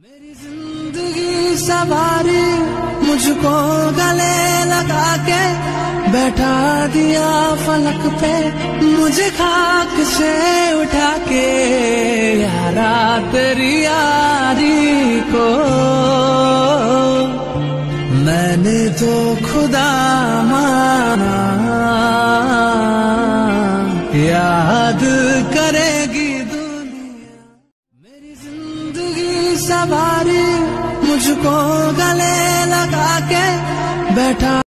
मेरी जिंदगी सवारी मुझको गले लगा के बैठा दिया फलक पे, मुझे खाक से उठा के यारा तेरी यारी को मैंने तो खुदा माना, याद करेगी दुनिया। मेरी जिंदगी सवारी मुझको गले लगा के बैठा